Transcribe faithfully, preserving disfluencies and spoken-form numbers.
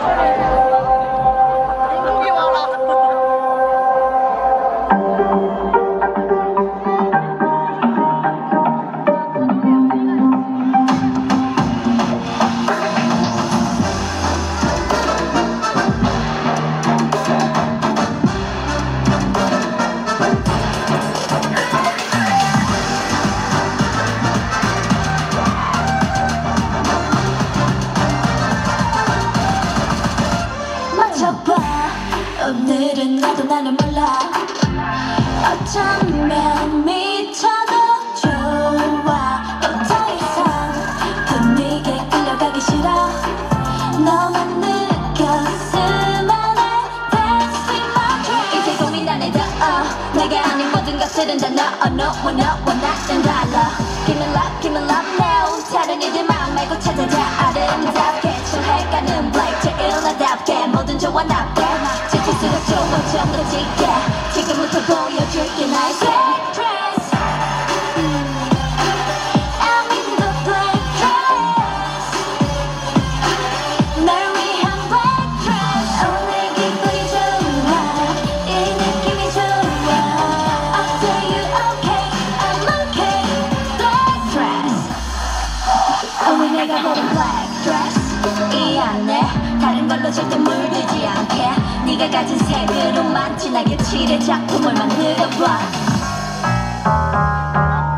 오늘은 나도 나를 몰라. 어쩌면 미쳐도 좋아. 또 더 이상 분위기에 끌려가기 싫어. 너만 느꼈으면 해. Dancing my dream. 이제 고민 안 해도 uh, 내가 아닌 모든 것들은 다 너. Oh no, oh no, oh 나랑 달라. Give me love, give me love now. 다른 이들 마음 말고 찾아자. 아름답게 칠해가는 black 제일 나답게 뭐든 좋아 나쁘게 지칠수록 좋아 정도지게 지금부터 보여줄게 나의 black dress. I'm in the black dress. 널 위한 black dress. 오늘 기분이 좋아. 이 느낌이 좋아. I'll tell you okay, I'm okay. Black dress. 오늘 내가 고른 black dress. 이 안에 다른 걸로 절대 물들지 않게 네가 가진 색으로만 진하게 칠해 작품을 만들어봐.